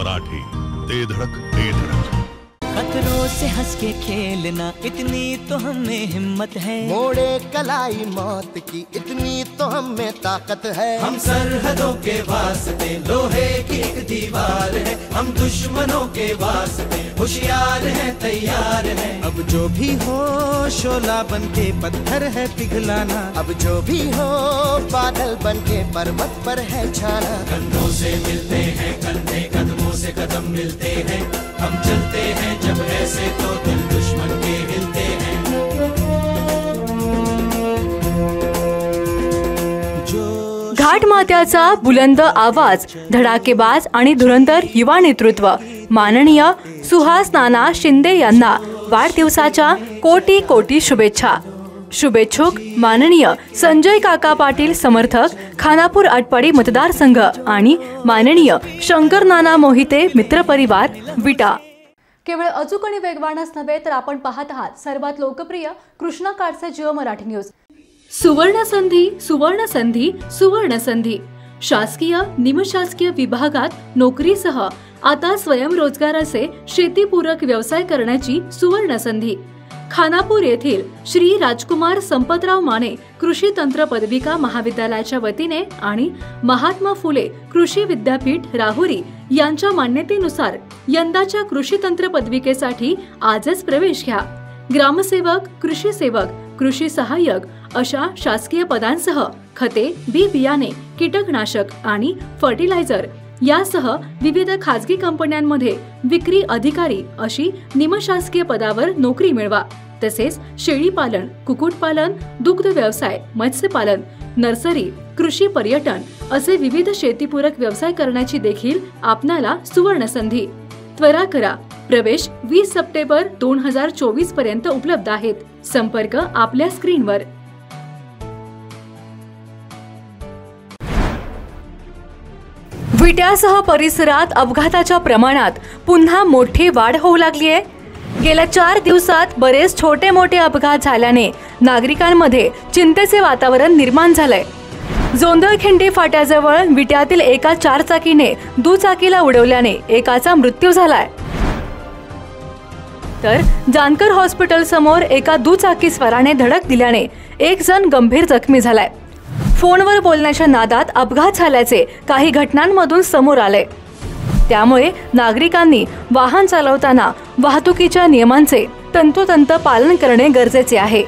मराठी, ते धड़क। खतरों से हंस के खेलना, इतनी तो हमें हिम्मत है। मोड़े कलाई मौत की, इतनी तो हमें ताकत है। हम सरहदों के वास्ते लोहे की एक दीवार है। हम दुश्मनों के वास्ते होशियार हैं, तैयार हैं। अब जो भी हो शोला बन के पत्थर है पिघलाना। अब जो भी हो बादल बन के पर्वत पर है छाना। कंधों से मिलते हैं कंधे, कदमों से कदम मिलते हैं। हम चलते हैं जब ऐसे तो दिल दुश्मन के हिलते हैं। घाट मात्याचा बुलंद आवाज, धडाकेबाज आणि धुरंधर युवा नेतृत्व, माननीय सुहास नाना शिंदे यांना वाढदिवसाच्या कोटी कोटी शुभेच्छा। शुभेच्छुक माननीय संजय काका पाटील समर्थक, खानापूर आटपाडी मतदारसंघ आणि माननीय शंकर नाना मोहिते मित्रपरिवार, विटा। केवळ अचूक आणि वेगवानच नव्हे तर आपण पाहत आहात सर्वात लोकप्रिय कृष्णा काडसे जिओ मराठी न्यूज। सुवर्ण संधी, सुवर्ण संधी, सुवर्ण संधी। शासकीय निमशासकीय विभागात नोकरीसह आता स्वयंरोजगाराचे शेतीपूरक व्यवसाय करण्याची सुवर्ण संधी। खानापूर येथील श्री राजकुमार संपतराव माने कृषी तंत्र पदविका महाविद्यालयाच्या वतीने आणि महात्मा फुले कृषी विद्यापीठ राहुरी यांच्या मान्यतेनुसार यंदाच्या कृषी तंत्र पदविकेसाठी आजच प्रवेश घ्या। ग्रामसेवक, कृषी सेवक, कृषी सहाय्यक अशा शासकीय पदांसह खते, बी बियाणे, कीटकनाशक आणि फर्टिलायझर यासह विविध खाजगी कंपन्यांमध्ये विक्री अधिकारी अशी निमशासकीय पदावर नोकरी मिळवा। तसेच शेळीपालन, कुक्कुटपालन, दुग्ध व्यवसाय, मत्स्यपालन, नर्सरी, कृषी पर्यटन असे विविध शेतीपूरक व्यवसाय करण्याची देखील आपणाला सुवर्ण संधी। त्वरा करा, प्रवेश 20 सप्टेंबर 2024 पर्यंत उपलब्ध आहेत। संपर्क आपल्या स्क्रीनवर। विट्यासह परिसरात अपघाताच्या प्रमाणात पुन्हा मोठी वाढ होऊ लागली आहे। गेल्या 4 दिवसात बरेच छोटे मोठे अपघात झाल्याने नागरिकांमध्ये चिंतेचे वातावरण निर्माण झालंय। जोंधळखिंडी फाट्याजवळ विट्यातील एका 4 चाकीने दुचाकीला उडवल्याने एकाचा मृत्यू झालाय, तर जानकर हॉस्पिटल समोर एका दुचाकीस्वाराने धडक दिल्याने एक जण गंभीर जखमी झालाय। फोनवर बोलण्याच्या नादात अपघात झाल्याचे काही घटनांमधून समोर आले। त्यामुळे नागरिकांनी वाहन चालवताना वाहतुकीच्या नियमांचे तंतोतंत पालन करणे गरजेचे आहे।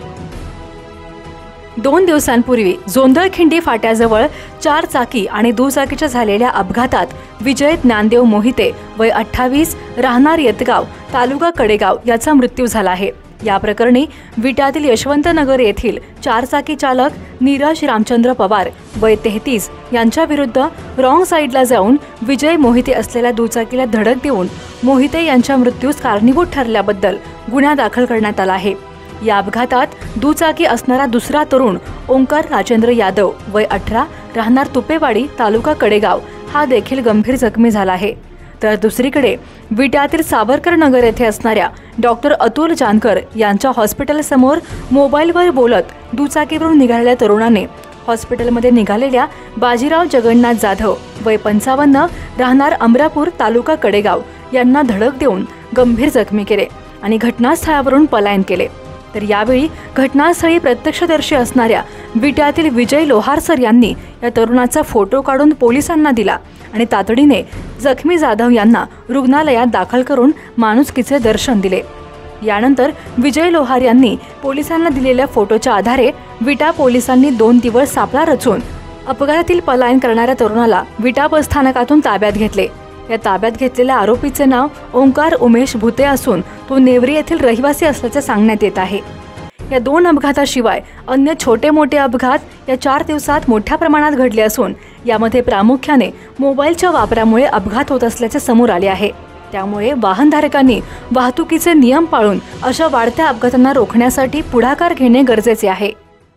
2 दिवसांपूर्वी जोंधळखिंडी फाट्याजवळ 4 चाकी आणि दुचाकीच्या झालेल्या अपघातात विजय ज्ञानदेव मोहिते वय 28 राहणार येतगाव तालुका कडेगाव याचा मृत्यू झाला आहे। या प्रकरणी विट्यातील यशवंतनगर येथील 4 चाकी चालक नीरज रामचंद्र पवार वय 33 यांच्या विरुद्ध रॉंग साईडला जाऊन विजय मोहिते असलेल्या दुचाकीला धडक देऊन मोहिते यांच्या मृत्यूस कारणीभूत ठरल्याबद्दल गुन्हा दाखल करण्यात आला आहे। या अपघातात दुचाकी असणारा दुसरा तरुण ओंकार राजेंद्र यादव वय 18 राहणार तुपेवाडी तालुका कडेगाव हा देखील गंभीर जखमी झाला आहे। तर दुसरीकडे विट्यातील सावरकर नगर येथे असणाऱ्या डॉक्टर अतुल जानकर यांच्या हॉस्पिटल समोर मोबाईलवर बोलत दुचाकीवरून निघालेल्या तरुणाने हॉस्पिटलमध्ये निघालेल्या बाजीराव जगन्नाथ जाधव वय 55 राहणार अमरापूर तालुका कडेगाव यांना धडक देऊन गंभीर जखमी केले आणि घटनास्थळावरून पलायन केले। तर यावेळी घटनास्थळी प्रत्यक्षदर्शी असणाऱ्या विट्यातील विजय लोहारसर यांनी या तरुणाचा फोटो काढून पोलिसांना दिला आणि तातडीने जखमी जाधव यांना रुग्णालयात दाखल करून माणुसकीचे दर्शन दिले। यानंतर विजय लोहार यांनी पोलिसांना दिलेल्या फोटोच्या आधारे विटा पोलिसांनी 2 दिवस सापळा रचून अपघातातील पलायन करणाऱ्या तरुणाला विटा बस स्थानकातून ताब्यात घेतले। या ताब्यात घेतलेल्या आरोपीचे नाव ओंकार उमेश भुते असून तो नेवरी येथील रहिवासी असल्याचे सांगण्यात येत आहे। या 2 अपघाताशिवाय अन्य छोटे मोठे अपघात या 4 दिवसात मोठ्या प्रमाणात घडले असून यामध्ये प्रामुख्याने मोबाईलच्या वापरामुळे अपघात होत असल्याचे समोर आले आहे। त्यामुळे वाहनधारकांनी वाहतुकीचे नियम पाळून अशा वाढत्या अपघातांना रोखण्यासाठी पुढाकार घेणे गरजेचे आहे।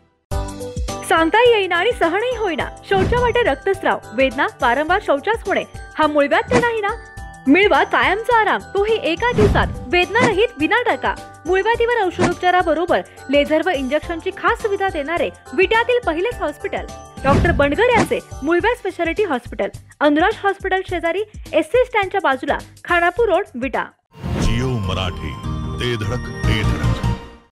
सांगता येईना आणि सहनही होईना, शौचा वाटे रक्तस्राव, वेदना, वारंवार शौचास होणे हा मूळव्याध तर नाही ना? मिळवा कायमचा आराम, तोही एका दिवसात, वेदना रहित विना टाका। मूळव्याधीवर औषधोपचाराबरोबर लेझर व इंजेक्शनची खास सुविधा देणारे विट्यातील पहिलेच हॉस्पिटल डॉक्टर बंडगर यांचे मुळव्याध स्पेशालिटी हॉस्पिटल, अनुराज हॉस्पिटल शेजारी, एससी स्टँडच्या बाजूला, खानापूर रोड, विटा. जिओ मराठी, ते धडक ते धडक.